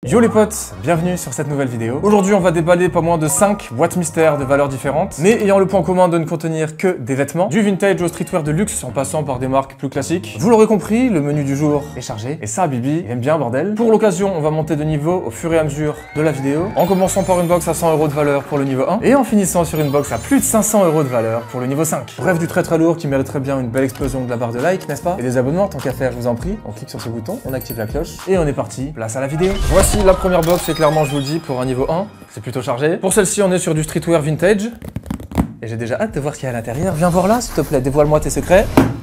Yo les potes, bienvenue sur cette nouvelle vidéo. Aujourd'hui on va déballer pas moins de 5 boîtes mystères de valeurs différentes, mais ayant le point commun de ne contenir que des vêtements, du vintage au streetwear de luxe en passant par des marques plus classiques. Vous l'aurez compris, le menu du jour est chargé, et ça Bibi aime bien bordel. Pour l'occasion, on va monter de niveau au fur et à mesure de la vidéo, en commençant par une box à 100 € de valeur pour le niveau 1, et en finissant sur une box à plus de 500 € de valeur pour le niveau 5. Bref, du très lourd qui mériterait bien une belle explosion de la barre de like, n'est-ce pas? Et des abonnements, tant qu'à faire, je vous en prie, on clique sur ce bouton, on active la cloche, et on est parti, place à la vidéo. Voici la première box, et clairement je vous le dis, pour un niveau 1, c'est plutôt chargé. Pour celle-ci, on est sur du streetwear vintage, et j'ai déjà hâte de voir ce qu'il y a à l'intérieur. Viens voir là, s'il te plaît, dévoile-moi tes secrets.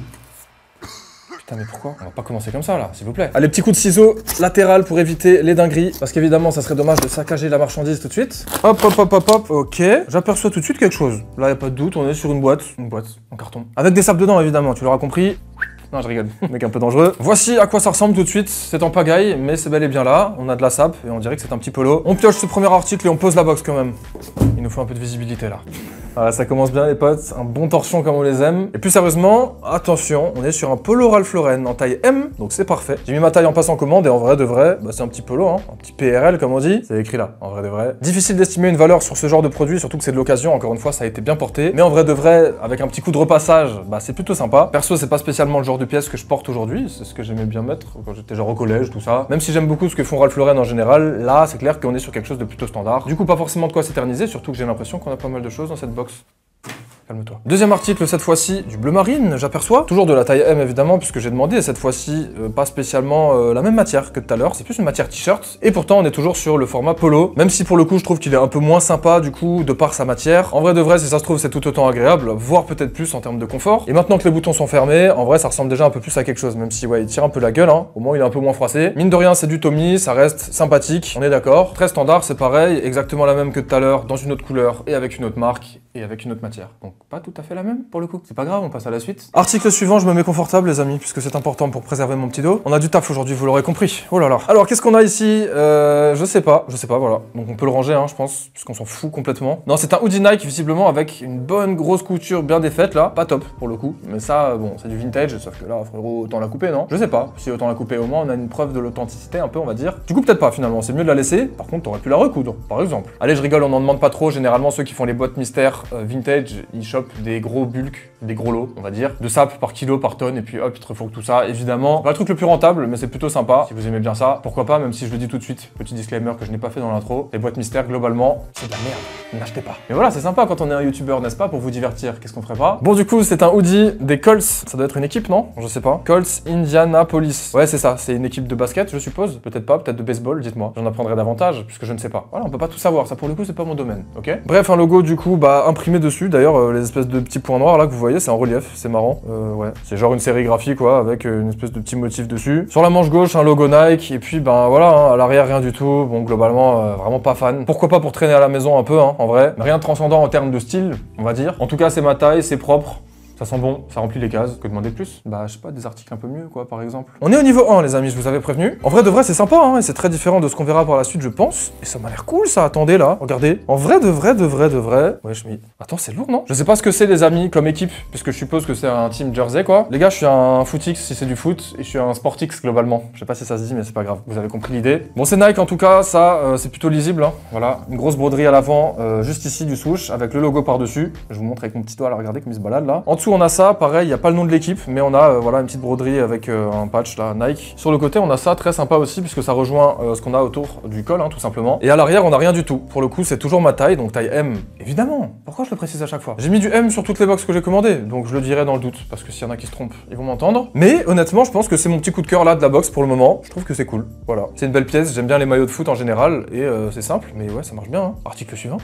Putain, mais pourquoi? On va pas commencer comme ça là, s'il vous plaît. Allez, petit coup de ciseau latéral pour éviter les dingueries, parce qu'évidemment, ça serait dommage de saccager la marchandise tout de suite. Hop, hop, hop, hop, hop, ok. J'aperçois tout de suite quelque chose. Là, y a pas de doute, on est sur une boîte en carton. Avec des sapes dedans, évidemment, tu l'auras compris. Non, je rigole, mec un peu dangereux. Voici à quoi ça ressemble tout de suite. C'est en pagaille, mais c'est bel et bien là. On a de la sape et on dirait que c'est un petit polo. On pioche ce premier article et on pose la box quand même. Il nous faut un peu de visibilité là. Voilà, ça commence bien les potes, un bon torchon comme on les aime. Et plus sérieusement, attention, on est sur un polo Ralph Lauren en taille M, donc c'est parfait. J'ai mis ma taille en passant commande et en vrai de vrai, bah, c'est un petit polo, hein, un petit PRL comme on dit. C'est écrit là, en vrai de vrai. Difficile d'estimer une valeur sur ce genre de produit, surtout que c'est de l'occasion, encore une fois ça a été bien porté. Mais en vrai de vrai, avec un petit coup de repassage, bah c'est plutôt sympa. Perso, c'est pas spécialement le genre de pièce que je porte aujourd'hui, c'est ce que j'aimais bien mettre quand j'étais genre au collège, tout ça. Même si j'aime beaucoup ce que font Ralph Lauren en général, là c'est clair qu'on est sur quelque chose de plutôt standard. Du coup pas forcément de quoi s'éterniser, surtout que j'ai l'impression qu'on a pas mal de choses dans cette box. Calme-toi. Deuxième article, cette fois-ci, du bleu marine, j'aperçois. Toujours de la taille M, évidemment, puisque j'ai demandé, et cette fois-ci, pas spécialement la même matière que tout à l'heure. C'est plus une matière t-shirt. Et pourtant, on est toujours sur le format polo. Même si, pour le coup, je trouve qu'il est un peu moins sympa, du coup, de par sa matière. En vrai de vrai, si ça se trouve, c'est tout autant agréable, voire peut-être plus en termes de confort. Et maintenant que les boutons sont fermés, en vrai, ça ressemble déjà un peu plus à quelque chose, même si, ouais, il tire un peu la gueule, hein. Au moins, il est un peu moins froissé. Mine de rien, c'est du Tommy, ça reste sympathique, on est d'accord. Très standard, c'est pareil, exactement la même que tout à l'heure, dans une autre couleur, et avec une autre marque, et avec une autre matière. Donc, pas tout à fait la même. Pour le coup, c'est pas grave, on passe à la suite. Article suivant, je me mets confortable les amis, puisque c'est important pour préserver mon petit dos. On a du taf aujourd'hui, vous l'aurez compris. Oh là là. Alors qu'est-ce qu'on a ici? Je sais pas, voilà. Donc on peut le ranger, hein, je pense, puisqu'on s'en fout complètement. Non, c'est un hoodie Nike visiblement avec une bonne grosse couture bien défaite là, pas top pour le coup. Mais ça, bon, c'est du vintage, sauf que là, frérot, autant la couper, non? Je sais pas. Si autant la couper, au moins on a une preuve de l'authenticité un peu, on va dire. Du coup, peut-être pas finalement. C'est mieux de la laisser. Par contre, t'aurais pu la recoudre, par exemple. Allez, je rigole, on n'en demande pas trop. Généralement, ceux qui font les boîtes mystères vintage, ils chopent des gros bulk, des gros lots, on va dire, de sap par kilo, par tonne, et puis hop, ils te refont tout ça. Évidemment, pas le truc le plus rentable, mais c'est plutôt sympa. Si vous aimez bien ça, pourquoi pas, même si je le dis tout de suite, petit disclaimer que je n'ai pas fait dans l'intro, les boîtes mystères, globalement, c'est de la merde. N'achetez pas. Mais voilà, c'est sympa quand on est un youtubeur, n'est-ce pas, pour vous divertir. Qu'est-ce qu'on ferait pas? Bon, du coup, c'est un hoodie des Colts. Ça doit être une équipe, non? Je sais pas. Colts Indianapolis. Ouais, c'est ça. C'est une équipe de basket, je suppose. Peut-être pas, peut-être de baseball, dites-moi. J'en apprendrai davantage, puisque je ne sais pas. Voilà, on peut pas tout savoir. Ça, pour le coup, c'est pas mon domaine, ok? Bref, un logo, du coup, bah, imprimé dessus. D'ailleurs, les espèces de petits points noirs là que vous voyez, c'est en relief. C'est marrant. Ouais. C'est genre une sérigraphie, quoi, avec une espèce de petit motif dessus. Sur la manche gauche, un logo Nike. Et puis, ben voilà, hein, à l'arrière, rien du tout. Bon, globalement, vraiment pas fan. Pourquoi pas pour traîner à la maison un peu, hein, en vrai. Mais rien de transcendant en termes de style, on va dire. En tout cas, c'est ma taille, c'est propre. Ça sent bon, ça remplit les cases. Que demander de plus? Bah, je sais pas, des articles un peu mieux, quoi, par exemple. On est au niveau 1, les amis, je vous avais prévenu. En vrai, de vrai, c'est sympa, hein, et c'est très différent de ce qu'on verra par la suite, je pense. Et ça m'a l'air cool, ça. Attendez, là, regardez. En vrai, de vrai. Ouais, je m'y... Attends, c'est lourd, non? Je sais pas ce que c'est, les amis, comme équipe, puisque je suppose que c'est un team Jersey, quoi. Les gars, je suis un footix, si c'est du foot, et je suis un sportix, globalement. Je sais pas si ça se dit, mais c'est pas grave. Vous avez compris l'idée. Bon, c'est Nike, en tout cas, ça, c'est plutôt lisible, hein. Voilà. Une grosse broderie à l'avant, juste ici, du swoosh, avec le logo par-dessus. Je vous montre avec mon petit doigt, là, regardez comme il se balade, là. En dessous, on a ça, pareil. Il n'y a pas le nom de l'équipe, mais on a voilà, une petite broderie avec un patch là, Nike. Sur le côté, on a ça, très sympa aussi, puisque ça rejoint ce qu'on a autour du col, hein, tout simplement. Et à l'arrière, on n'a rien du tout. Pour le coup, c'est toujours ma taille, donc taille M, évidemment. Pourquoi je le précise à chaque fois? J'ai mis du M sur toutes les box que j'ai commandées, donc je le dirai dans le doute, parce que s'il y en a qui se trompent, ils vont m'entendre. Mais honnêtement, je pense que c'est mon petit coup de cœur là de la box pour le moment. Je trouve que c'est cool. Voilà. C'est une belle pièce, j'aime bien les maillots de foot en général, et c'est simple, mais ouais, ça marche bien. Hein. Article suivant.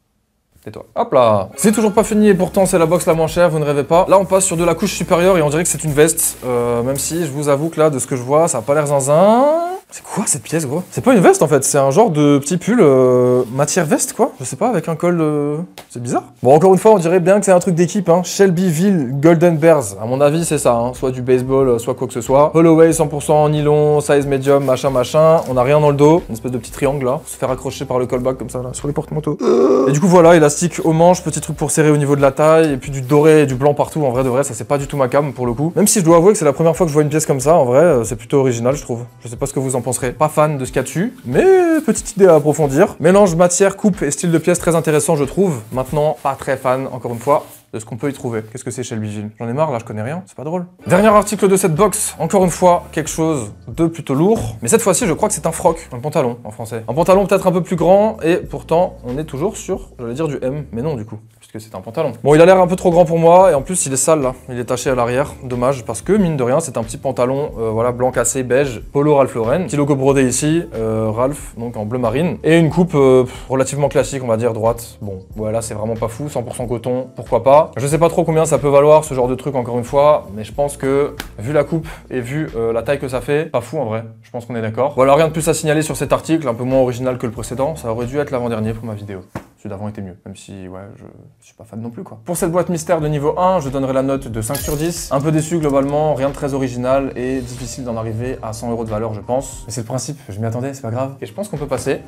Toi. Hop là. C'est toujours pas fini et pourtant c'est la box la moins chère, vous ne rêvez pas. Là on passe sur de la couche supérieure et on dirait que c'est une veste. Même si je vous avoue que là de ce que je vois ça a pas l'air zinzin. C'est quoi cette pièce gros? C'est pas une veste en fait, c'est un genre de petit pull matière veste quoi. Je sais pas, avec un col c'est bizarre. Bon encore une fois on dirait bien que c'est un truc d'équipe hein. Shelbyville Golden Bears. À mon avis c'est ça, hein. Soit du baseball, soit quoi que ce soit. Holloway 100% en nylon, size medium, machin. On a rien dans le dos. Une espèce de petit triangle là. Pour se faire accrocher par le callback comme ça là, sur les porte-manteaux. Et du coup voilà, élastique aux manches, petit truc pour serrer au niveau de la taille. Et puis du doré et du blanc partout. En vrai de vrai, ça c'est pas du tout ma cam pour le coup. Même si je dois avouer que c'est la première fois que je vois une pièce comme ça. En vrai, c'est plutôt original je trouve. Je sais pas ce que vous en penserez. Pas fan de ce qu'il y a dessus, mais petite idée à approfondir. Mélange matière, coupe et style de pièce très intéressant, je trouve. Maintenant, pas très fan, encore une fois, de ce qu'on peut y trouver. Qu'est-ce que c'est chez Vigile? J'en ai marre, là, je connais rien, c'est pas drôle. Dernier article de cette box, encore une fois, quelque chose de plutôt lourd. Mais cette fois-ci, je crois que c'est un froc, un pantalon en français. Un pantalon peut-être un peu plus grand, et pourtant, on est toujours sur, j'allais dire du M, mais non du coup, puisque c'est un pantalon. Bon, il a l'air un peu trop grand pour moi, et en plus, il est sale là, il est taché à l'arrière. Dommage, parce que, mine de rien, c'est un petit pantalon, voilà, blanc cassé, beige, polo Ralph Lauren. Petit logo brodé ici, Ralph, donc en bleu marine. Et une coupe relativement classique, on va dire, droite. Bon, voilà, c'est vraiment pas fou, 100% coton, pourquoi pas. Je sais pas trop combien ça peut valoir ce genre de truc encore une fois, mais je pense que vu la coupe et vu la taille que ça fait, pas fou en vrai, je pense qu'on est d'accord. Voilà, rien de plus à signaler sur cet article, un peu moins original que le précédent, ça aurait dû être l'avant-dernier pour ma vidéo. Celui d'avant était mieux, même si ouais, je suis pas fan non plus quoi. Pour cette boîte mystère de niveau 1, je donnerai la note de 5 sur 10. Un peu déçu globalement, rien de très original et difficile d'en arriver à 100 € de valeur je pense. Mais c'est le principe, je m'y attendais, c'est pas grave. Et je pense qu'on peut passer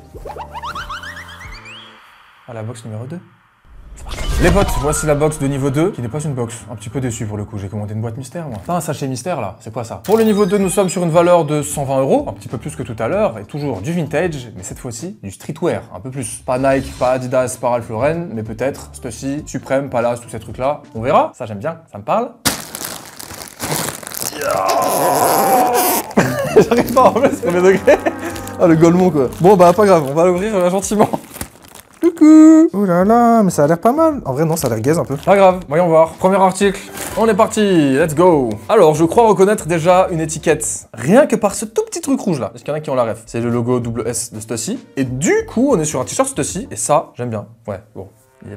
à la box numéro 2. Les potes, voici la box de niveau 2, qui n'est pas une box. Un petit peu déçu pour le coup, j'ai commandé une boîte mystère moi. Pas un sachet mystère là, c'est quoi ça? Pour le niveau 2, nous sommes sur une valeur de 120 €, un petit peu plus que tout à l'heure, et toujours du vintage, mais cette fois-ci du streetwear, un peu plus. Pas Nike, pas Adidas, pas Ralph Lauren, mais peut-être Stussy, Supreme, Palace, tous ces trucs là. On verra, ça j'aime bien, ça me parle. J'arrive pas à enlever ce premier degré. Ah le golemon quoi. Bon bah pas grave, on va l'ouvrir gentiment. Coucou! Ouh là là, mais ça a l'air pas mal. En vrai, non, ça a l'air gaze un peu. Pas grave, voyons voir. Premier article, on est parti, let's go! Alors, je crois reconnaître déjà une étiquette, rien que par ce tout petit truc rouge là. Parce qu'il y en a qui ont la ref. C'est le logo WS de Stussy. Et du coup, on est sur un t-shirt Stussy, et ça, j'aime bien. Ouais, bon. Il est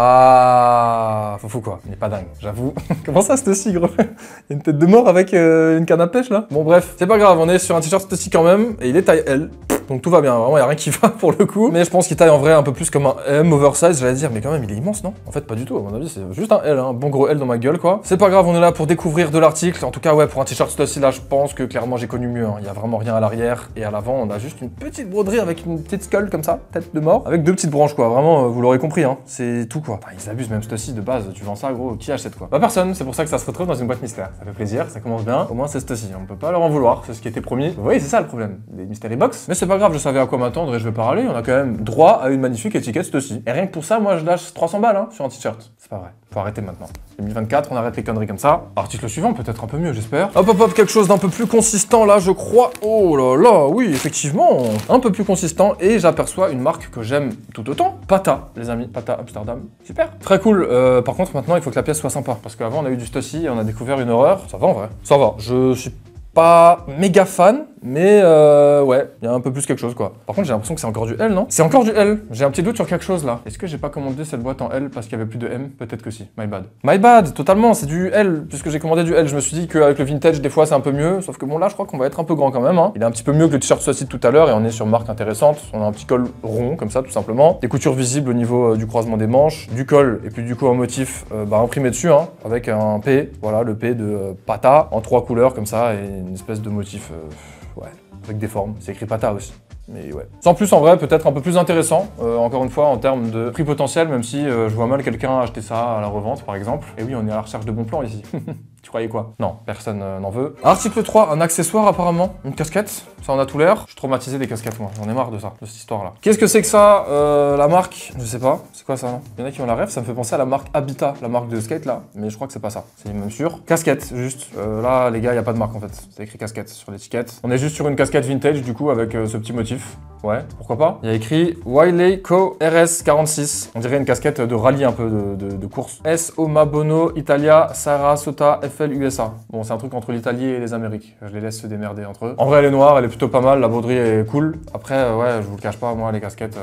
pas... Fou quoi, il est pas dingue, j'avoue. Comment ça Stussy gros? Il y a une tête de mort avec une canne à pêche là? Bon bref, c'est pas grave, on est sur un t-shirt Stussy quand même, et il est taille L. Donc tout va bien, vraiment, il n'y a rien qui va pour le coup. Mais je pense qu'il taille en vrai un peu plus comme un M oversize, j'allais dire, mais quand même, il est immense, non? En fait, pas du tout, à mon avis, c'est juste un L, hein, un bon gros L dans ma gueule, quoi. C'est pas grave, on est là pour découvrir de l'article. En tout cas, ouais, pour un t-shirt Stussy, là, je pense que clairement, j'ai connu mieux. Hein. Il y a vraiment rien à l'arrière et à l'avant, on a juste une petite broderie avec une petite skull comme ça, tête de mort, avec deux petites branches, quoi. Vraiment, vous l'aurez compris, hein. C'est tout, quoi. Enfin, ils abusent, même Stussy, de base, tu vends ça, gros, qui achète, quoi? Bah, personne, c'est pour ça que ça se retrouve dans une boîte mystère. Ça fait plaisir, ça commence bien. Au moins, c'est Stussy, on peut pas leur en vouloir, c'est ce qui était promis. Vous voyez, c'est ça le problème, des mystery box. Mais c'est pas grave, je savais à quoi m'attendre et je vais pas râler, on a quand même droit à une magnifique étiquette Stussy. Et rien que pour ça, moi je lâche 300 balles hein, sur un t-shirt. C'est pas vrai, faut arrêter maintenant. 2024, on arrête les conneries comme ça. Article suivant, peut-être un peu mieux, j'espère. Hop hop hop, quelque chose d'un peu plus consistant là, je crois. Oh là là, oui, effectivement, un peu plus consistant et j'aperçois une marque que j'aime tout autant. Pata, les amis, Pata Amsterdam. Super. Très cool. Par contre, maintenant, il faut que la pièce soit sympa. Parce qu'avant, on a eu du Stussy et on a découvert une horreur. Ça va en vrai. Ça va. Je suis pas méga fan, mais ouais, il y a un peu plus quelque chose quoi. Par contre, j'ai l'impression que c'est encore du L, non? C'est encore du L. J'ai un petit doute sur quelque chose là. Est-ce que j'ai pas commandé cette boîte en L parce qu'il y avait plus de M? Peut-être que si. My bad. My bad, totalement, c'est du L. Puisque j'ai commandé du L, je me suis dit qu'avec le vintage, des fois, c'est un peu mieux. Sauf que bon, là, je crois qu'on va être un peu grand quand même. Hein. Il est un petit peu mieux que le t-shirt Stussy de tout à l'heure et on est sur une marque intéressante. On a un petit col rond comme ça, tout simplement. Des coutures visibles au niveau du croisement des manches, du col et puis du coup un motif imprimé dessus, hein, avec un P. Voilà, le P de Pata en 3 couleurs comme ça et une espèce de motif. Ouais, avec des formes. C'est écrit Pata aussi. Mais ouais. Sans plus, en vrai, peut-être un peu plus intéressant, encore une fois, en termes de prix potentiel, même si je vois mal quelqu'un acheter ça à la revente, par exemple. Et oui, on est à la recherche de bons plans ici. Tu croyais quoi? Non, personne n'en veut. Article 3, un accessoire apparemment, une casquette, ça en a tout l'air. Je suis traumatisé des casquettes moi, j'en ai marre de ça, de cette histoire-là. Qu'est-ce que c'est que ça? La marque, je sais pas, c'est quoi ça non? Il y en a qui ont la rêve, ça me fait penser à la marque Habitat, la marque de skate là, mais je crois que c'est pas ça, c'est même sûr. Casquette, juste, là les gars, il y a pas de marque en fait, c'est écrit casquette sur l'étiquette. On est juste sur une casquette vintage du coup avec ce petit motif. Ouais, pourquoi pas. Il y a écrit Wiley Co RS46. On dirait une casquette de rallye un peu de course. S. Omabono Italia Sarasota FL USA. Bon, c'est un truc entre l'Italie et les Amériques. Je les laisse se démerder entre eux. En vrai, elle est noire, elle est plutôt pas mal. La broderie est cool. Après, ouais, je vous le cache pas, moi, les casquettes...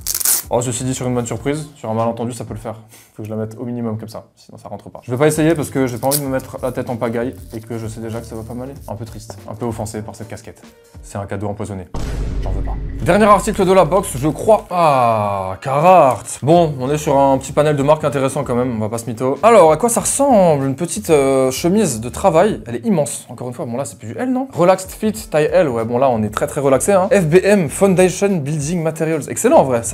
Oh, ceci dit, sur une bonne surprise, sur un malentendu, ça peut le faire. Faut que je la mette au minimum comme ça, sinon ça rentre pas. Je vais pas essayer parce que j'ai pas envie de me mettre la tête en pagaille et que je sais déjà que ça va pas m'aller. Un peu triste, un peu offensé par cette casquette. C'est un cadeau empoisonné. J'en veux pas. Dernier article de la box, je crois. Ah, Carhartt. Bon, on est sur un petit panel de marques intéressant quand même, on va pas se mytho. Alors, à quoi ça ressemble? Une petite chemise de travail. Elle est immense. Encore une fois, bon là, c'est plus du L, non? Relaxed Fit, taille L. Ouais, bon là, on est très relaxé, hein. FBM, Foundation Building Materials. Excellent en vrai. Ça fait vraiment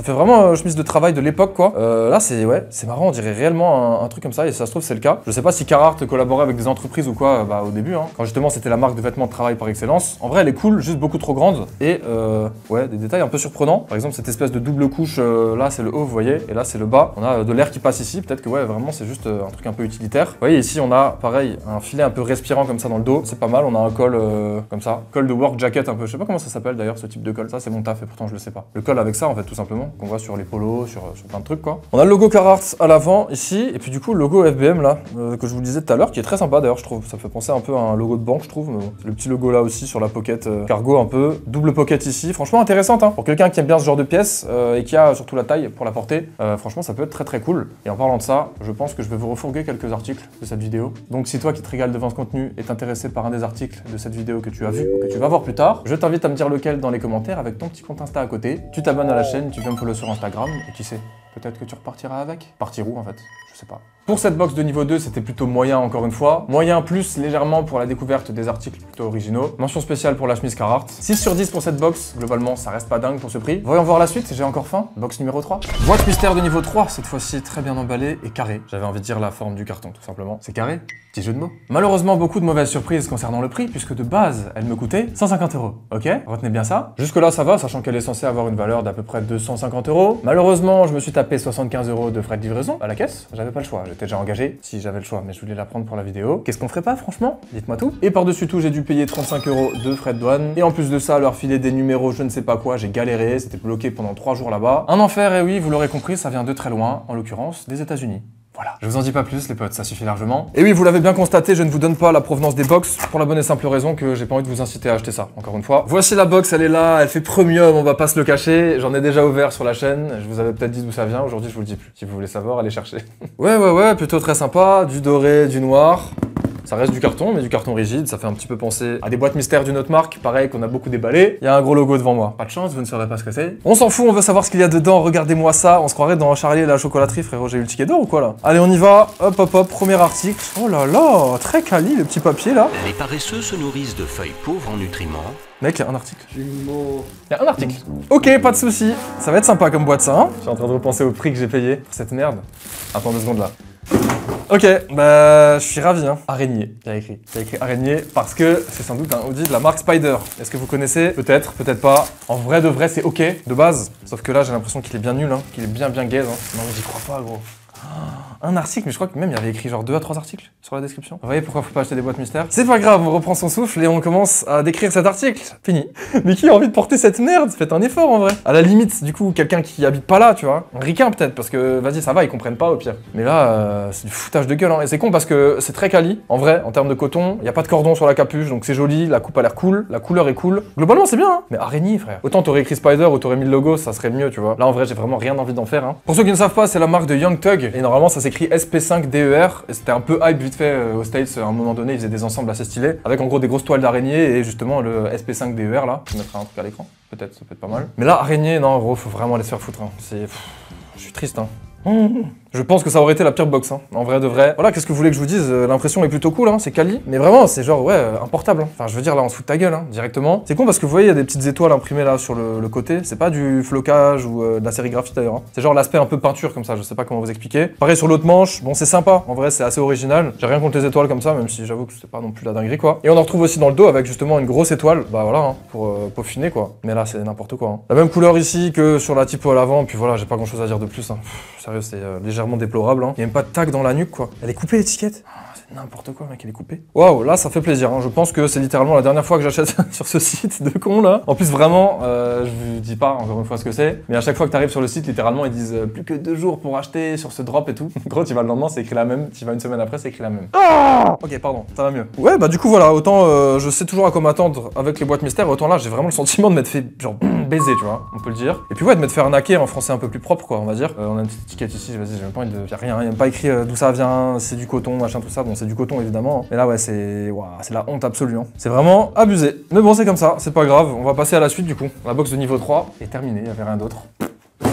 vraiment chemise de travail de l'époque quoi. Là c'est marrant, on dirait réellement un truc comme ça et ça se trouve c'est le cas. Je sais pas si Carhartt collaborait avec des entreprises ou quoi au début, hein, quand justement c'était la marque de vêtements de travail par excellence. En vrai elle est cool, juste beaucoup trop grande et ouais des détails un peu surprenants. Par exemple cette espèce de double couche, là c'est le haut vous voyez et là c'est le bas. On a de l'air qui passe ici, peut-être que ouais vraiment c'est juste un truc un peu utilitaire. Vous voyez ici on a pareil un filet un peu respirant comme ça dans le dos, c'est pas mal. On a un col comme ça, col de work jacket un peu, je sais pas comment ça s'appelle d'ailleurs ce type de col, ça c'est mon taf et pourtant je le sais pas. Le col avec ça en fait tout simplement, qu'on voit sur les polos, sur plein de trucs quoi. On a le logo Carhartt à l'avant ici et puis du coup le logo FBM là que je vous disais tout à l'heure qui est très sympa d'ailleurs je trouve, ça fait penser un peu à un logo de banque je trouve, mais bon. Le petit logo là aussi sur la pocket cargo un peu, double pocket ici, franchement intéressante hein. Pour quelqu'un qui aime bien ce genre de pièces et qui a surtout la taille pour la porter, franchement ça peut être très cool. Et en parlant de ça, je pense que je vais vous refourguer quelques articles de cette vidéo. Donc si toi qui te régales devant ce contenu est intéressé par un des articles de cette vidéo que tu as vu ou que tu vas voir plus tard, je t'invite à me dire lequel dans les commentaires avec ton petit compte Insta à côté. Tu t'abonnes à la chaîne, tu viens me follow sur Instagram et qui sait, peut-être que tu repartiras avec. Partir où en fait? Je sais pas. Pour cette box de niveau 2, c'était plutôt moyen encore une fois. Moyen plus légèrement pour la découverte des articles plutôt originaux. Mention spéciale pour la chemise Carhartt. 6 sur 10 pour cette box. Globalement, ça reste pas dingue pour ce prix. Voyons voir la suite, j'ai encore faim. Box numéro 3. Boîte mystère de niveau 3, cette fois-ci très bien emballée et carrée. J'avais envie de dire la forme du carton tout simplement. C'est carré? Petit jeu de mots. Malheureusement, beaucoup de mauvaises surprises concernant le prix, puisque de base, elle me coûtait 150 €. Ok? Retenez bien ça. Jusque là, ça va, sachant qu'elle est censée avoir une valeur d'à peu près 250 €. Malheureusement, je me suis tapé 75 € de frais de livraison à la caisse. J'avais pas le choix, j'étais déjà engagé. Si j'avais le choix, mais je voulais la prendre pour la vidéo. Qu'est-ce qu'on ferait pas, franchement? Dites-moi tout. Et par-dessus tout, j'ai dû payer 35 € de frais de douane. Et en plus de ça, leur filer des numéros, je ne sais pas quoi, j'ai galéré. C'était bloqué pendant 3 jours là-bas. Un enfer, et oui, vous l'aurez compris, ça vient de très loin, en l'occurrence des États-Unis. Voilà, je vous en dis pas plus les potes, ça suffit largement. Et oui, vous l'avez bien constaté, je ne vous donne pas la provenance des box pour la bonne et simple raison que j'ai pas envie de vous inciter à acheter ça, encore une fois. Voici la box, elle est là, elle fait premium, on va pas se le cacher. J'en ai déjà ouvert sur la chaîne, je vous avais peut-être dit d'où ça vient, aujourd'hui je vous le dis plus. Si vous voulez savoir, allez chercher. Ouais, plutôt très sympa, du doré, du noir. Ça reste du carton, mais du carton rigide, ça fait un petit peu penser à des boîtes mystères d'une autre marque, pareil qu'on a beaucoup déballé. Il y a un gros logo devant moi. Pas de chance, vous ne saurez pas ce que c'est. On s'en fout, on veut savoir ce qu'il y a dedans, regardez-moi ça, on se croirait dans Charlie et la chocolaterie, frérot, j'ai eu le ticket d'or ou quoi là? Allez, on y va, hop, premier article. Oh là là, très quali le petit papier là. Les paresseux se nourrissent de feuilles pauvres en nutriments. Mec, il y a un article. Il y a un article. Ok, pas de souci. Ça va être sympa comme boîte ça, hein. Je suis en train de repenser au prix que j'ai payé pour cette merde. Attends 2 secondes là. Ok, bah je suis ravi hein. Araignée, il y a écrit araignée parce que c'est sans doute un Audi de la marque Spider. Est-ce que vous connaissez? Peut-être, peut-être pas. En vrai de vrai c'est ok de base. Sauf que là j'ai l'impression qu'il est bien nul, hein. Qu'il est bien gaze. Hein. Non mais j'y crois pas gros. Un article, mais je crois que même il y avait écrit genre 2 à 3 articles sur la description. Vous voyez pourquoi faut pas acheter des boîtes mystères? C'est pas grave, on reprend son souffle et on commence à décrire cet article. Fini. Mais qui a envie de porter cette merde? Faites un effort en vrai. À la limite, du coup, quelqu'un qui habite pas là, tu vois. Un ricain peut-être, parce que vas-y, ça va, ils comprennent pas au pire. Mais là, c'est du foutage de gueule, hein. Et c'est con parce que c'est très quali. En vrai, en termes de coton, y a pas de cordon sur la capuche, donc c'est joli, la coupe a l'air cool, la couleur est cool. Globalement, c'est bien, hein. Mais araignée, frère. Autant t'aurais écrit Spider ou t'aurais mis le logo, ça serait mieux, tu vois. Là, en vrai, j'ai vraiment rien envie d'en faire, hein. Pour ceux qui ne savent pas, c'est la marque de Young Thug. Et normalement, ça s'écrit SP5DER. Et c'était un peu hype vite fait aux States. À un moment donné, ils faisaient des ensembles assez stylés. Avec en gros des grosses toiles d'araignée et justement le SP5DER là. Je mettrai un truc à l'écran. Peut-être, ça peut être pas mal. Mais là, araignée, non, en gros, faut vraiment aller se faire foutre. Hein. Je suis triste, hein. Je pense que ça aurait été la pire box, hein. En vrai de vrai. Voilà, qu'est-ce que vous voulez que je vous dise? L'impression est plutôt cool, hein. C'est quali. Mais vraiment, c'est genre, ouais, importable. Hein. Enfin, je veux dire, là, on se fout de ta gueule, hein, directement. C'est con parce que vous voyez, il y a des petites étoiles imprimées là sur le côté. C'est pas du flocage ou de la sérigraphie d'ailleurs. Hein. C'est genre l'aspect un peu peinture comme ça, je sais pas comment vous expliquer. Pareil sur l'autre manche, bon, c'est sympa. En vrai, c'est assez original. J'ai rien contre les étoiles comme ça, même si j'avoue que c'est pas non plus la dinguerie, quoi. Et on en retrouve aussi dans le dos avec justement une grosse étoile. Bah voilà, hein, pour peaufiner, quoi. Mais là, c'est n'importe quoi. Hein. La même couleur ici que sur la typo à l'avant. Puis voilà, j'ai pas grand chose à dire de plus. Hein. Sérieux, c'est légèrement déplorable. Hein. Il y a même pas de tag dans la nuque, quoi. Elle est coupée, l'étiquette. C'est n'importe quoi, mec, elle est coupée. Waouh, là, ça fait plaisir. Hein. Je pense que c'est littéralement la dernière fois que j'achète sur ce site de con, là. En plus, vraiment, je vous dis pas encore une fois ce que c'est, mais à chaque fois que t'arrives sur le site, littéralement, ils disent plus que 2 jours pour acheter sur ce drop et tout. En gros, tu vas le lendemain, c'est écrit la même. Tu vas une semaine après, c'est écrit la même. Ah ok, pardon, ça va mieux. Ouais, bah du coup, voilà, autant je sais toujours à quoi m'attendre avec les boîtes mystères, autant là, j'ai vraiment le sentiment de m'être fait, genre, baiser, tu vois, on peut le dire. Et puis ouais, de m'être fait arnaquer en français un peu plus propre, quoi, on va dire. On a une petite étiquette ici, vas-y, j'ai même pas envie de... Y'a rien, il y a même pas écrit d'où ça vient, c'est du coton, machin, tout ça. Bon, c'est du coton, évidemment. Mais là, ouais, c'est la honte absolue. Hein. C'est vraiment abusé. Mais bon, c'est comme ça, c'est pas grave. On va passer à la suite, du coup. La box de niveau 3 est terminée, il y avait rien d'autre.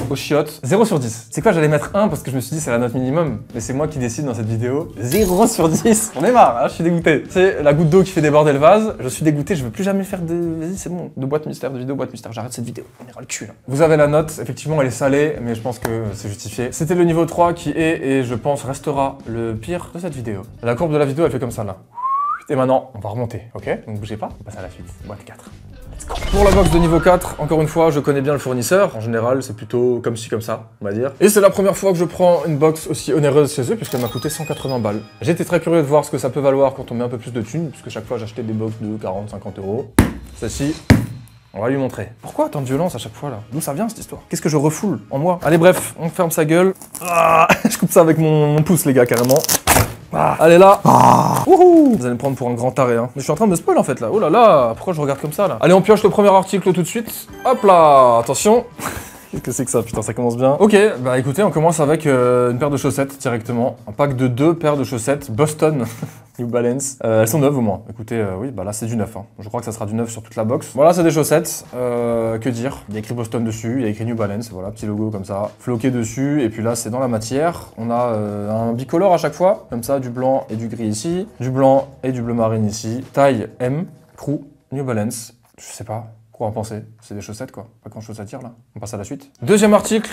aux chiottes. 0 sur 10. C'est quoi, j'allais mettre 1 parce que je me suis dit c'est la note minimum, mais c'est moi qui décide dans cette vidéo. 0 sur 10. On est marre, hein, je suis dégoûté. C'est la goutte d'eau qui fait déborder le vase. Je suis dégoûté, je veux plus jamais faire de... Vas-y, c'est bon, de boîte mystère, de vidéo boîte mystère. J'arrête cette vidéo. On ira le cul là. Vous avez la note, effectivement elle est salée, mais je pense que c'est justifié. C'était le niveau 3 qui est, et je pense restera, le pire de cette vidéo. La courbe de la vidéo elle fait comme ça là. Et maintenant, on va remonter, ok? Donc bougez pas, on passe à la suite. Boîte 4. Pour la box de niveau 4, encore une fois, je connais bien le fournisseur. En général, c'est plutôt comme ci, comme ça, on va dire. Et c'est la première fois que je prends une box aussi onéreuse chez eux, puisqu'elle m'a coûté 180 balles. J'ai été très curieux de voir ce que ça peut valoir quand on met un peu plus de thunes, puisque chaque fois j'achetais des box de 40, 50 euros. Celle-ci, on va lui montrer. Pourquoi tant de violence à chaque fois là? D'où ça vient cette histoire? Qu'est-ce que je refoule en moi? Allez bref, on ferme sa gueule. Ah, je coupe ça avec mon pouce les gars, carrément. Ah, allez là. Wouhou. Vous allez me prendre pour un grand taré, hein. Mais je suis en train de me spoil en fait là. Oh là là, pourquoi je regarde comme ça là? Allez, on pioche le premier article tout de suite. Hop là, attention. Qu'est-ce que c'est que ça? Putain, ça commence bien. Ok, bah écoutez, on commence avec une paire de chaussettes directement. Un pack de 2 paires de chaussettes Boston New Balance. Elles sont neuves au moins. Écoutez, oui, bah là c'est du neuf. Hein. Je crois que ça sera du neuf sur toute la box. Voilà, c'est des chaussettes. Que dire? Il y a écrit Boston dessus, il y a écrit New Balance. Voilà, petit logo comme ça. Floqué dessus. Et puis là, c'est dans la matière. On a un bicolore à chaque fois. Comme ça, du blanc et du gris ici. Du blanc et du bleu marine ici. Taille M. Crew. New Balance. Je sais pas. Quoi en penser? C'est des chaussettes quoi, pas grand chose à dire là. On passe à la suite. Deuxième article.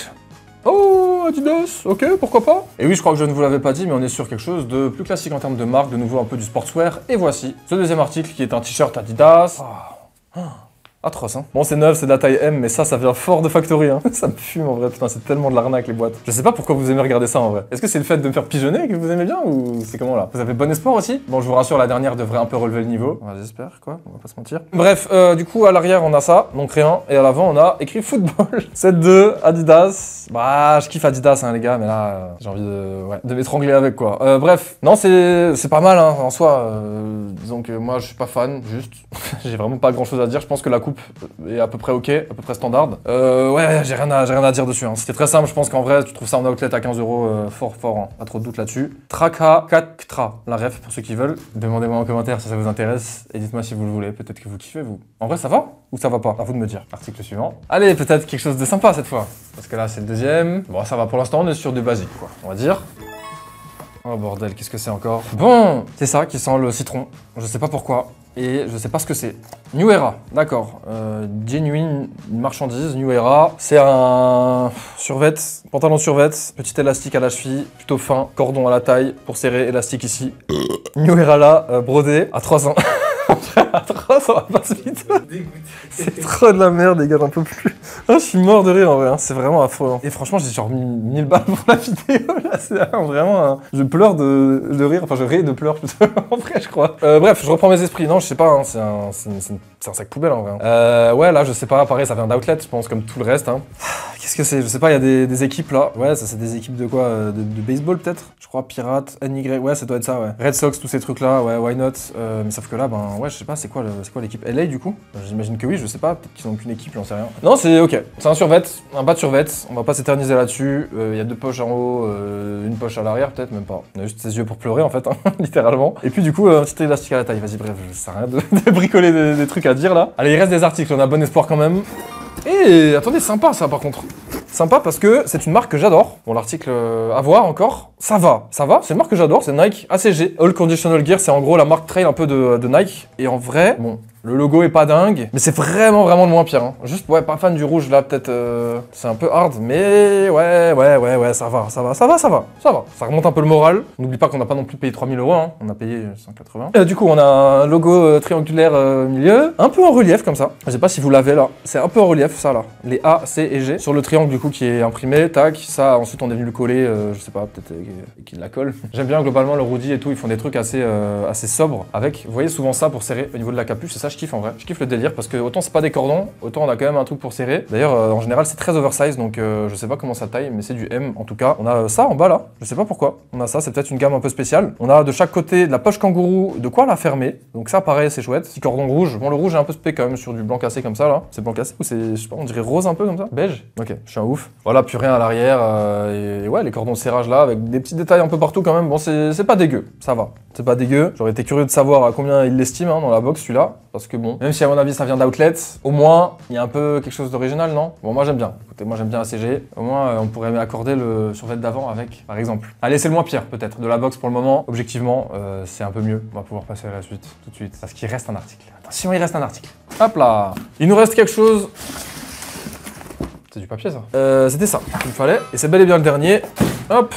Oh, Adidas, ok, pourquoi pas? Et oui, je crois que je ne vous l'avais pas dit, mais on est sur quelque chose de plus classique en termes de marque, de nouveau un peu du sportswear. Et voici ce deuxième article qui est un t-shirt Adidas. Atroce, hein. Bon, c'est neuf, c'est de la taille M, mais ça vient fort de Factory, hein. Ça me fume en vrai, putain, c'est tellement de l'arnaque les boîtes. Je sais pas pourquoi vous aimez regarder ça en vrai. Est-ce que c'est le fait de me faire pigeonner que vous aimez bien ou c'est comment là? Vous avez bon espoir aussi? Bon, je vous rassure, la dernière devrait un peu relever le niveau. Ouais, j'espère, quoi, on va pas se mentir. Bref, du coup, à l'arrière, on a ça, donc rien, et à l'avant, on a écrit football. 7-2, Adidas. Bah, je kiffe Adidas, hein, les gars, mais là, j'ai envie de m'étrangler avec, quoi. Bref, non, c'est pas mal, hein, en soi. Disons que moi, je suis pas fan, juste. J'ai vraiment pas grand chose à dire. Je pense que la coupe est à peu près ok, à peu près standard. Ouais, j'ai rien à dire dessus. Hein. C'était très simple, je pense qu'en vrai, tu trouves ça en outlet à 15 euros, fort, hein. Pas trop de doute là-dessus. Traka Katra, la ref pour ceux qui veulent. Demandez-moi en commentaire si ça vous intéresse et dites-moi si vous le voulez. Peut-être que vous kiffez, vous. En vrai, ça va ou ça va pas? À vous de me dire. Article suivant. Allez, peut-être quelque chose de sympa cette fois. Parce que là, c'est le deuxième. Bon, ça va pour l'instant, on est sur du basique, quoi. On va dire. Oh bordel, qu'est-ce que c'est encore? Bon, c'est ça qui sent le citron. Je sais pas pourquoi. Et je sais pas ce que c'est. New Era, d'accord. Genuine marchandise, New Era. C'est un survêt, pantalon survêt, petit élastique à la cheville, plutôt fin, cordon à la taille pour serrer, élastique ici. New Era là, brodé, à 300. À 300, on va pas se vite. C'est trop de la merde, les gars, j'en peux plus. Ah, je suis mort de rire en vrai, hein. C'est vraiment affreux. Hein. Et franchement, j'ai genre mis 1000 balles pour la vidéo là, c'est vraiment. Hein. Je pleure de rire, enfin je ris de pleurs plutôt en vrai, je crois. Bref, je reprends mes esprits. Non, je sais pas, hein. C'est un sac poubelle en vrai. Hein. Ouais, là, je sais pas, pareil, ça vient d'outlet, je pense, comme tout le reste. Hein. Qu'est-ce que c'est? Je sais pas, il y a des équipes là. Ouais, ça c'est des équipes de quoi? De baseball peut-être? Je crois Pirates, NY, ouais, ça doit être ça, ouais. Red Sox, tous ces trucs là, ouais, why not? Mais sauf que là, ben ouais, je sais pas, c'est quoi l'équipe? LA du coup? J'imagine que oui, je sais pas, peut-être qu'ils ont qu'une équipe, j'en sais rien. Non, c'est ok, c'est un survêt, un bas de survêt, on va pas s'éterniser là-dessus. Il y a 2 poches en haut, une poche à l'arrière, peut-être, même pas. On a juste ses yeux pour pleurer en fait, hein, littéralement. Et puis du coup, un petit élastique à la taille, vas-y, bref, je sais rien de bricoler des trucs à dire là. Allez, il reste des articles, on a bon espoir quand même. Et attendez, sympa ça par contre. Sympa parce que c'est une marque que j'adore. Bon, l'article à voir encore. Ça va, c'est une marque que j'adore, c'est Nike ACG. All Conditional Gear, c'est en gros la marque trail un peu de Nike. Et en vrai, bon, le logo est pas dingue, mais c'est vraiment le moins pire. Hein. Juste, ouais, pas fan du rouge là, peut-être, c'est un peu hard, mais ouais, ça va. Ça remonte un peu le moral. N'oublie pas qu'on n'a pas non plus payé 3000 euros, hein. On a payé 180. Du coup, on a un logo triangulaire au milieu, un peu en relief comme ça. Je sais pas si vous l'avez là, c'est un peu en relief ça là. Les A, C et G sur le triangle du coup qui est imprimé, tac, ça ensuite on est venu le coller, je sais pas, peut-être qu'il la colle. J'aime bien globalement le Rudy et tout, ils font des trucs assez sobres avec, vous voyez souvent ça pour serrer au niveau de la capuche, c'est ça je kiffe en vrai. Je kiffe le délire parce que autant c'est pas des cordons, autant on a quand même un truc pour serrer. D'ailleurs en général c'est très oversize donc je sais pas comment ça taille mais c'est du M en tout cas. On a ça en bas là, je sais pas pourquoi. On a ça, c'est peut-être une gamme un peu spéciale. On a de chaque côté de la poche kangourou, de quoi la fermer. Donc ça pareil c'est chouette. Petit cordon rouge. Bon le rouge est un peu spé quand même sur du blanc cassé comme ça là. C'est blanc cassé ou c'est, je sais pas, on dirait rose un peu comme ça. Beige. Ok, je suis un ouf. Voilà, plus rien à l'arrière et ouais les cordons de serrage là avec des petits détails un peu partout quand même. Bon c'est pas dégueu, ça va. C'est pas dégueu. J'aurais été curieux de savoir à combien il l'estime hein, dans la box celui-là. Parce que bon, même si à mon avis ça vient d'Outlet, au moins il y a un peu quelque chose d'original, non? Bon, moi j'aime bien. Écoutez, moi j'aime bien ACG. Au moins on pourrait accorder le survêt d'avant avec, par exemple. Allez, c'est le moins pire peut-être de la box pour le moment. Objectivement, c'est un peu mieux. On va pouvoir passer à la suite tout de suite. Parce qu'il reste un article. Attention, il reste un article. Hop là. Il nous reste quelque chose. C'est du papier ça. C'était ça qu'il me fallait. Et c'est bel et bien le dernier. Hop.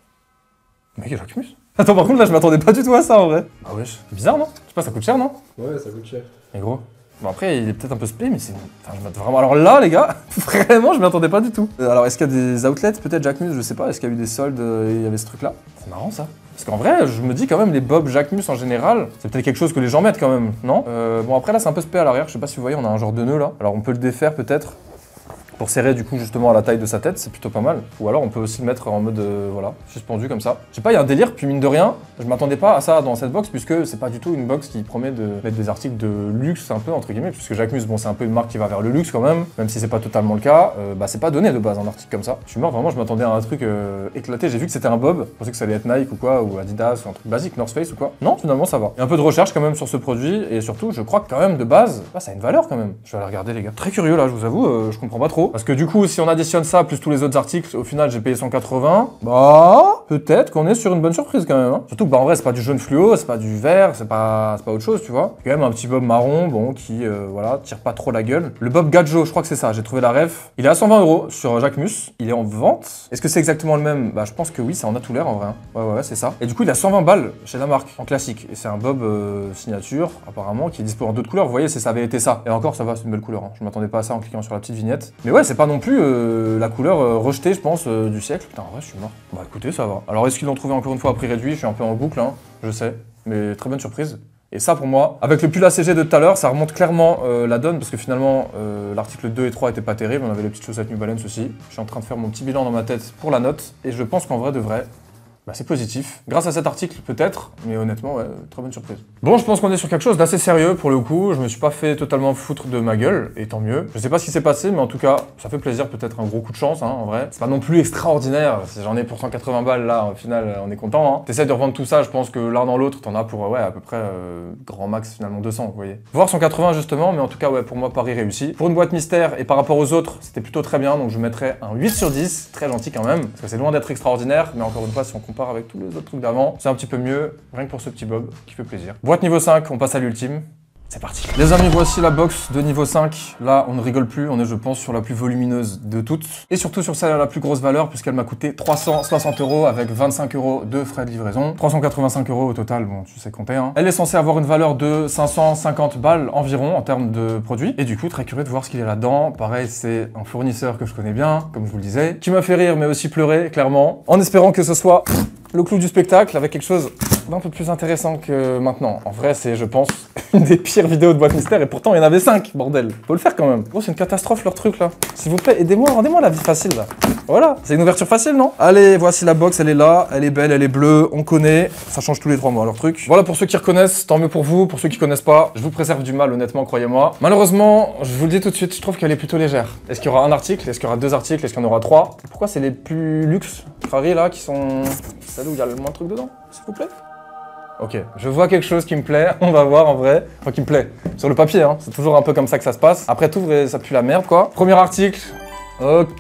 Mec, Jacquemus. Attends, par contre, là, je m'attendais pas du tout à ça, en vrai. Ah wesh, c'est bizarre, non? Je sais pas, ça coûte cher, non? Ouais, ça coûte cher. Mais gros. Bon, après, il est peut-être un peu spé, mais c'est... Enfin, je m'attends vraiment... Alors là, les gars, vraiment, je m'y attendais pas du tout. Alors, est-ce qu'il y a des outlets, peut-être, Jacquemus? Je sais pas. Est-ce qu'il y a eu des soldes il y avait ce truc-là? C'est marrant, ça. Parce qu'en vrai, je me dis quand même, les bobs Jacquemus, en général, c'est peut-être quelque chose que les gens mettent, quand même, non? Bon, après, là, c'est un peu spé à l'arrière. Je sais pas si vous voyez, on a un genre de nœud, là. Alors, on peut le défaire, peut-être. Pour serrer du coup justement à la taille de sa tête, c'est plutôt pas mal. Ou alors on peut aussi le mettre en mode voilà, suspendu comme ça. Je sais pas, il y a un délire, puis mine de rien, je m'attendais pas à ça dans cette box puisque c'est pas du tout une box qui promet de mettre des articles de luxe un peu entre guillemets, puisque Jacquemus, bon c'est un peu une marque qui va vers le luxe quand même si c'est pas totalement le cas, bah c'est pas donné de base un article comme ça. Je suis mort, vraiment je m'attendais à un truc éclaté, j'ai vu que c'était un bob, je pensais que ça allait être Nike ou quoi, ou Adidas ou un truc basique, North Face ou quoi. Non, finalement ça va. Il y a un peu de recherche quand même sur ce produit et surtout je crois que quand même de base, bah, ça a une valeur quand même. Je vais aller regarder les gars. Très curieux là, je vous avoue, je comprends pas trop. Parce que du coup si on additionne ça plus tous les autres articles, au final j'ai payé 180. Bah peut-être qu'on est sur une bonne surprise quand même. Hein. Surtout que bah en vrai c'est pas du jaune fluo, c'est pas du vert, c'est pas autre chose, tu vois. Quand même un petit bob marron, bon qui voilà, tire pas trop la gueule. Le bob Gadjo, je crois que c'est ça, j'ai trouvé la ref. Il est à 120 € sur Jacquemus, il est en vente. Est-ce que c'est exactement le même? Bah je pense que oui, ça en a tout l'air en vrai. Hein. Ouais c'est ça. Et du coup il a 120 balles chez la marque en classique. Et c'est un bob signature apparemment qui est dispo en d'autres couleurs. Vous voyez, ça avait été ça. Et encore ça va, c'est une belle couleur. Hein. Je m'attendais pas à ça en cliquant sur la petite vignette. Mais ouais, c'est pas non plus la couleur rejetée, je pense, du siècle. Putain, en vrai, je suis mort. Bah écoutez, ça va. Alors, est-ce qu'ils l'ont trouvé encore une fois à prix réduit? Je suis un peu en boucle, hein, je sais. Mais très bonne surprise. Et ça, pour moi, avec le pull ACG de tout à l'heure, ça remonte clairement la donne, parce que finalement, l'article 2 et 3 étaient pas terribles. On avait les petites chaussettes New Balance aussi. Je suis en train de faire mon petit bilan dans ma tête pour la note. Et je pense qu'en vrai, de vrai, bah, c'est positif. Grâce à cet article, peut-être, mais honnêtement, ouais, très bonne surprise. Bon, je pense qu'on est sur quelque chose d'assez sérieux pour le coup. Je me suis pas fait totalement foutre de ma gueule, et tant mieux. Je sais pas ce qui s'est passé, mais en tout cas, ça fait plaisir, peut-être un gros coup de chance, hein, en vrai. C'est pas non plus extraordinaire. Si j'en ai pour 180 balles, là, au final, on est content. Hein. T'essaies de revendre tout ça, je pense que l'un dans l'autre, t'en as pour, ouais, à peu près, grand max, finalement, 200, vous voyez. Voir 180 justement, mais en tout cas, ouais, pour moi, pari réussi. Pour une boîte mystère, et par rapport aux autres, c'était plutôt très bien, donc je mettrais un 8 sur 10, très gentil quand même, parce que c'est loin d'être extraordinaire, mais encore une fois, si on compare avec tous les autres trucs d'avant, c'est un petit peu mieux, rien que pour ce petit bob qui fait plaisir. Boîte niveau 5, on passe à l'ultime. C'est parti. Les amis, voici la box de niveau 5. Là, on ne rigole plus, on est, je pense, sur la plus volumineuse de toutes. Et surtout sur celle à la plus grosse valeur, puisqu'elle m'a coûté 360 € avec 25 € de frais de livraison. 385 € au total, bon, tu sais compter, hein. Elle est censée avoir une valeur de 550 balles environ en termes de produits. Et du coup, très curieux de voir ce qu'il y a là-dedans. Pareil, c'est un fournisseur que je connais bien, comme je vous le disais, qui m'a fait rire, mais aussi pleurer, clairement, en espérant que ce soit le clou du spectacle avec quelque chose d'un peu plus intéressant que maintenant. En vrai, c'est, je pense, une des pires vidéos de boîte mystère et pourtant il y en avait 5, bordel. Faut le faire quand même. Oh, c'est une catastrophe leur truc là. S'il vous plaît, aidez-moi, rendez-moi la vie facile là. Voilà, c'est une ouverture facile, non? Allez, voici la box, elle est là, elle est belle, elle est bleue, on connaît. Ça change tous les 3 mois leur truc. Voilà pour ceux qui reconnaissent, tant mieux pour vous. Pour ceux qui connaissent pas, je vous préserve du mal, honnêtement, croyez-moi. Malheureusement, je vous le dis tout de suite, je trouve qu'elle est plutôt légère. Est-ce qu'il y aura un article? Est-ce qu'il y aura 2 articles? Est-ce qu'il y en aura 3? Pourquoi c'est les plus luxe Ferrari là qui sont celles où il y a le moins de trucs dedans, s'il vous plaît? Ok, je vois quelque chose qui me plaît, on va voir en vrai. Enfin, qui me plaît. Sur le papier, hein, c'est toujours un peu comme ça que ça se passe. Après, t'ouvres et ça pue la merde, quoi. Premier article. Ok,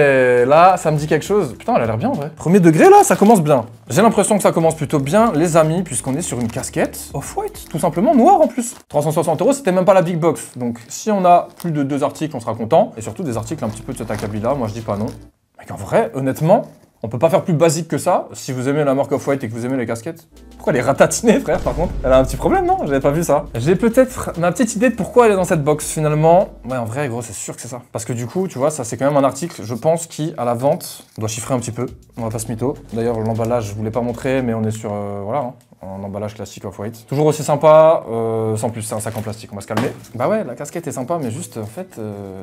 là, ça me dit quelque chose. Putain, elle a l'air bien, en vrai. Premier degré, là, ça commence bien. J'ai l'impression que ça commence plutôt bien, les amis, puisqu'on est sur une casquette off-white, tout simplement, noire en plus. 360 €, c'était même pas la big box. Donc, si on a plus de 2 articles, on sera content. Et surtout, des articles un petit peu de cet acabit-là, moi, je dis pas non. Mais qu'en vrai, honnêtement, on peut pas faire plus basique que ça, si vous aimez la marque Off-White et que vous aimez les casquettes. Pourquoi elle est ratatinée, frère, par contre? Elle a un petit problème, non? J'avais pas vu ça. J'ai peut-être ma petite idée de pourquoi elle est dans cette box, finalement. Ouais, en vrai, gros, c'est sûr que c'est ça. Parce que du coup, tu vois, ça, c'est quand même un article, je pense, qui, à la vente, doit chiffrer un petit peu. On va pas se mytho. D'ailleurs, l'emballage, je voulais pas montrer, mais on est sur, voilà, hein, un emballage classique Off-White. Toujours aussi sympa, sans plus, c'est un sac en plastique, on va se calmer. Bah ouais, la casquette est sympa, mais juste, en fait,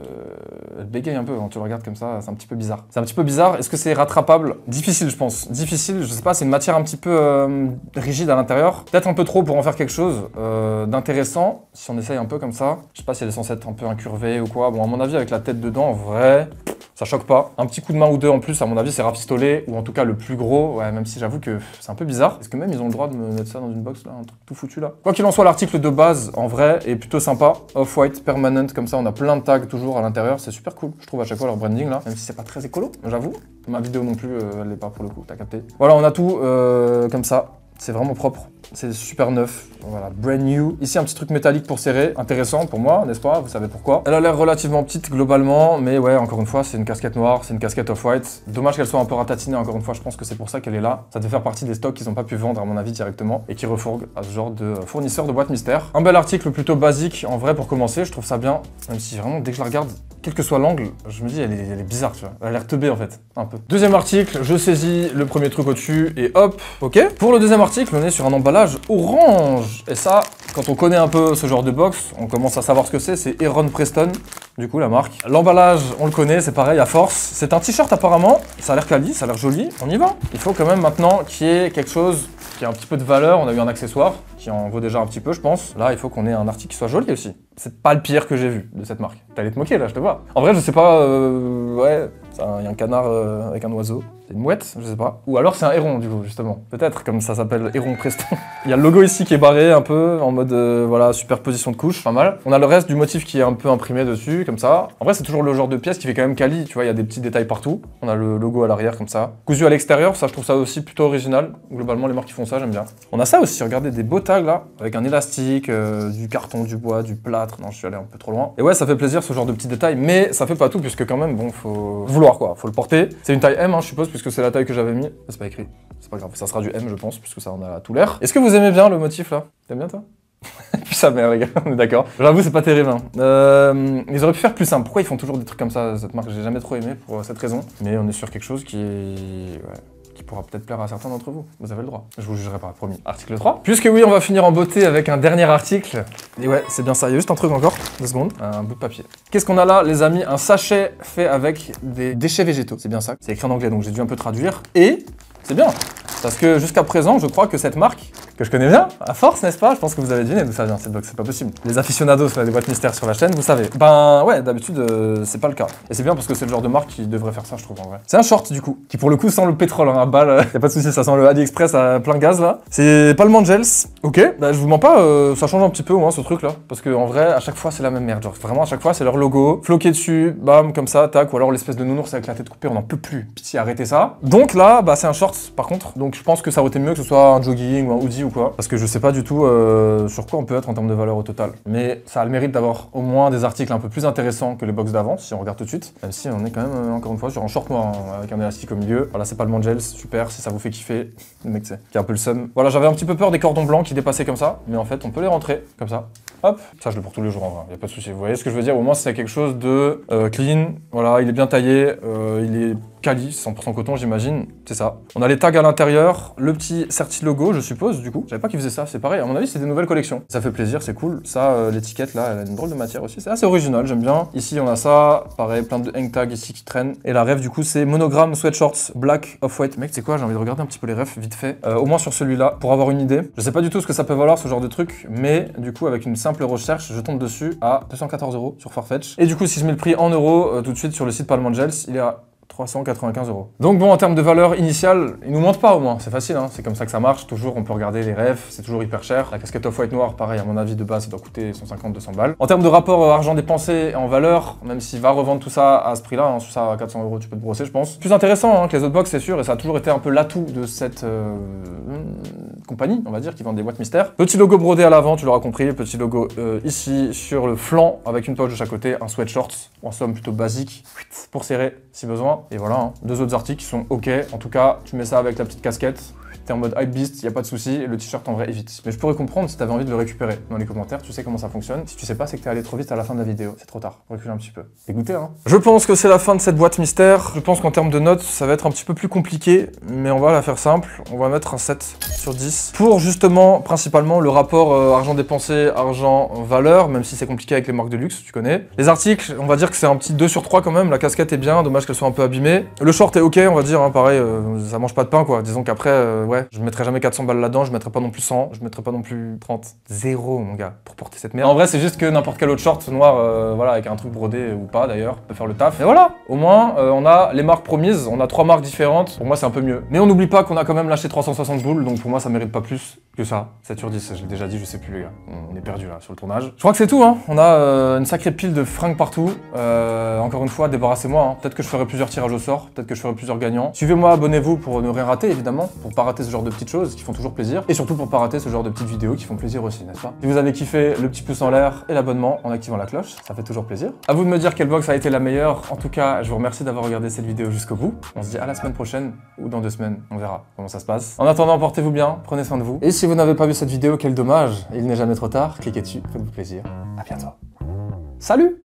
elle bégaye un peu quand tu le regardes comme ça, c'est un petit peu bizarre. C'est un petit peu bizarre, est-ce que c'est rattrapable? Difficile, je pense. Difficile, je sais pas, c'est une matière un petit peu rigide à l'intérieur. Peut-être un peu trop pour en faire quelque chose d'intéressant, si on essaye un peu comme ça. Je sais pas si elle est censée être un peu incurvée ou quoi. Bon, à mon avis, avec la tête dedans, en vrai, ça choque pas. Un petit coup de main ou deux en plus, à mon avis, c'est rafistolé, ou en tout cas le plus gros, ouais, même si j'avoue que c'est un peu bizarre. Est-ce que même ils ont le droit de me mettre ça dans une box là, un truc tout foutu là? Quoi qu'il en soit, l'article de base, en vrai, est plutôt sympa. Off-white, permanent, comme ça, on a plein de tags toujours à l'intérieur, c'est super cool. Je trouve à chaque fois leur branding là, même si c'est pas très écolo, j'avoue. Ma vidéo non plus, elle l'est pas pour le coup, t'as capté. Voilà, on a tout comme ça. C'est vraiment propre, c'est super neuf, voilà, brand new. Ici un petit truc métallique pour serrer, intéressant pour moi, n'est-ce pas? Vous savez pourquoi. Elle a l'air relativement petite globalement, mais ouais, encore une fois, c'est une casquette noire, c'est une casquette off-white. Dommage qu'elle soit un peu ratatinée, encore une fois, je pense que c'est pour ça qu'elle est là. Ça devait faire partie des stocks qu'ils n'ont pas pu vendre à mon avis directement, et qui refourguent à ce genre de fournisseur de boîte mystère. Un bel article plutôt basique, en vrai, pour commencer, je trouve ça bien, même si vraiment, dès que je la regarde, quel que soit l'angle, je me dis, elle est bizarre, tu vois. Elle a l'air teubée, en fait, un peu. Deuxième article, je saisis le premier truc au-dessus, et hop, ok. Pour le deuxième article, on est sur un emballage orange. Et ça, quand on connaît un peu ce genre de box, on commence à savoir ce que c'est Heron Preston, du coup, la marque. L'emballage, on le connaît, c'est pareil, à force. C'est un t-shirt, apparemment. Ça a l'air quali, ça a l'air joli. On y va. Il faut quand même maintenant qu'il y ait quelque chose qui a un petit peu de valeur. On a eu un accessoire qui en vaut déjà un petit peu, je pense. Là, il faut qu'on ait un article qui soit joli aussi. C'est pas le pire que j'ai vu de cette marque. T'allais te moquer là, je te vois. En vrai, je sais pas, ouais, il y a un canard avec un oiseau. C'est une mouette, je sais pas. Ou alors c'est un héron du coup, justement. Peut-être, comme ça s'appelle Heron Preston. Il y a le logo ici qui est barré un peu, en mode, voilà, superposition de couches, pas mal. On a le reste du motif qui est un peu imprimé dessus, comme ça. En vrai, c'est toujours le genre de pièce qui fait quand même quali, tu vois, il y a des petits détails partout. On a le logo à l'arrière, comme ça. Cousu à l'extérieur, ça, je trouve ça aussi plutôt original. Globalement, les marques qui font ça, j'aime bien. On a ça aussi, regardez, des beaux tags là, avec un élastique, du carton, du bois, du plâtre. Non, je suis allé un peu trop loin. Et ouais, ça fait plaisir ce genre de petits détails, mais ça fait pas tout, puisque quand même, bon, faut vouloir quoi, faut le porter. C'est une taille M, hein, je suppose, puisque c'est la taille que j'avais mis. C'est pas écrit, c'est pas grave, ça sera du M, je pense, puisque ça en a tout l'air. Est-ce que vous aimez bien le motif là? T'aimes bien toi? Puis sa mère, les gars, on est d'accord. J'avoue, c'est pas terrible. Hein. Ils auraient pu faire plus simple. Pourquoi ils font toujours des trucs comme ça, cette marque? J'ai jamais trop aimé pour cette raison. Mais on est sur quelque chose qui est. Ouais, qui pourra peut-être plaire à certains d'entre vous. Vous avez le droit. Je vous jugerai pas, promis. Article 3. Puisque oui, on va finir en beauté avec un dernier article. Et ouais, c'est bien ça. Il y a juste un truc encore. 2 secondes. Un bout de papier. Qu'est-ce qu'on a là, les amis? Un sachet fait avec des déchets végétaux. C'est bien ça. C'est écrit en anglais, donc j'ai dû un peu traduire. Et c'est bien. Parce que jusqu'à présent, je crois que cette marque, que je connais bien, à force, n'est-ce pas? Je pense que vous avez deviné d'où ça vient, cette box, c'est pas possible. Les aficionados, des boîtes mystères sur la chaîne, vous savez. Ben ouais, d'habitude, c'est pas le cas. Et c'est bien parce que c'est le genre de marque qui devrait faire ça, je trouve, en vrai. C'est un short, du coup, qui pour le coup sent le pétrole, hein, à balle. Y a pas de souci, ça sent le AliExpress à plein gaz, là. C'est Palm Angels. Ok, bah je vous mens pas, ça change un petit peu, au moins, ce truc-là. Parce que en vrai, à chaque fois, c'est la même merde. Genre, vraiment, à chaque fois, c'est leur logo, floqué dessus, bam, comme ça, tac, ou alors l'espèce de nounours avec la tête coupée, on n'en peut plus. Pitié, arrêtez ça. Donc là, bah c'est un short, par contre. Donc je pense que ça aurait été mieux que ce soit un jogging ou un hoodie ou quoi. Parce que je sais pas du tout sur quoi on peut être en termes de valeur au total. Mais ça a le mérite d'avoir au moins des articles un peu plus intéressants que les box d'avant, si on regarde tout de suite. Même si on est quand même, encore une fois, sur un short noir, hein, avec un élastique au milieu. Voilà, c'est Palm Angels, super, si ça vous fait kiffer. Le mec, c'est qui a un peu le seum. Voilà, j'avais un petit peu peur des cordons blancs qui dépassaient comme ça. Mais en fait, on peut les rentrer comme ça. Hop, ça je le porte tous les jours en vrai, y a pas de souci. Vous voyez ce que je veux dire? Au moins c'est quelque chose de clean, voilà, il est bien taillé, il est quali, 100% coton j'imagine, c'est ça. On a les tags à l'intérieur, le petit certi logo je suppose du coup. Je savais pas qu'ils faisaient ça, c'est pareil, à mon avis c'est des nouvelles collections. Ça fait plaisir, c'est cool. Ça, l'étiquette là, elle a une drôle de matière aussi, c'est assez original, j'aime bien. Ici on a ça, pareil, plein de hang tags ici qui traînent. Et la ref du coup c'est monogramme sweatshorts, black, off-white. Mec, c'est quoi, j'ai envie de regarder un petit peu les refs vite fait. Au moins sur celui-là, pour avoir une idée. Je sais pas du tout ce que ça peut valoir ce genre de truc, mais du coup avec une simple recherche, je tombe dessus à 214 € sur Farfetch. Et du coup, si je mets le prix en euros, tout de suite sur le site Palm Angels, il est à 395 €. Donc bon, en termes de valeur initiale, ils nous mentent pas au moins, c'est facile, hein, c'est comme ça que ça marche, toujours on peut regarder les refs, c'est toujours hyper cher. La casquette off-white noire, pareil, à mon avis de base, ça doit coûter 150-200 balles. En termes de rapport argent dépensé en valeur, même s'il va revendre tout ça à ce prix-là, hein, sur ça à 400 € tu peux te brosser, je pense. Plus intéressant hein, que les autres box, c'est sûr, et ça a toujours été un peu l'atout de cette compagnie, on va dire, qui vend des boîtes mystères. Petit logo brodé à l'avant, tu l'auras compris, petit logo ici sur le flanc, avec une poche de chaque côté, un sweatshirt, en somme plutôt basique, pour serrer si besoin. Et voilà, hein. 2 autres articles qui sont ok. En tout cas, tu mets ça avec la petite casquette. T'es en mode hypebeast, y a pas de souci. Le t-shirt en vrai évite. Mais je pourrais comprendre si t'avais envie de le récupérer dans les commentaires. Tu sais comment ça fonctionne. Si tu sais pas, c'est que t'es allé trop vite à la fin de la vidéo. C'est trop tard. Recule un petit peu. Dégoûté, hein. Je pense que c'est la fin de cette boîte mystère. Je pense qu'en termes de notes, ça va être un petit peu plus compliqué. Mais on va la faire simple. On va mettre un 7 sur 10. Pour justement, principalement, le rapport argent dépensé, argent valeur. Même si c'est compliqué avec les marques de luxe, tu connais. Les articles, on va dire que c'est un petit 2 sur 3 quand même. La casquette est bien. Dommage qu'elle soit un peu abîmée. Le short est ok, on va dire. Hein, pareil, ça mange pas de pain quoi. Disons qu'après, ouais, je mettrai jamais 400 balles là-dedans, je mettrai pas non plus 100, je mettrai pas non plus 30. Zéro, mon gars, pour porter cette merde. En vrai, c'est juste que n'importe quel autre short noir, voilà, avec un truc brodé ou pas d'ailleurs, peut faire le taf. Et voilà, au moins, on a les marques promises, on a 3 marques différentes. Pour moi, c'est un peu mieux. Mais on n'oublie pas qu'on a quand même lâché 360 boules, donc pour moi, ça mérite pas plus que ça. 7 sur 10, je l'ai déjà dit, je sais plus, les gars. On est perdu là sur le tournage. Je crois que c'est tout, hein. On a une sacrée pile de fringues partout. Encore une fois, débarrassez-moi. Hein. Peut-être que je ferai plusieurs tirages au sort, peut-être que je ferai plusieurs gagnants. Suivez-moi, abonnez-vous pour ne rien rater, évidemment, pour pas rater ce genre de petites choses qui font toujours plaisir. Et surtout pour pas rater ce genre de petites vidéos qui font plaisir aussi, n'est-ce pas? Si vous avez kiffé, le petit pouce en l'air et l'abonnement en activant la cloche, ça fait toujours plaisir. À vous de me dire quelle box a été la meilleure. En tout cas, je vous remercie d'avoir regardé cette vidéo jusqu'au bout. On se dit à la semaine prochaine ou dans 2 semaines, on verra comment ça se passe. En attendant, portez-vous bien, prenez soin de vous. Et si vous n'avez pas vu cette vidéo, quel dommage, il n'est jamais trop tard, cliquez dessus, faites-vous plaisir. À bientôt. Salut!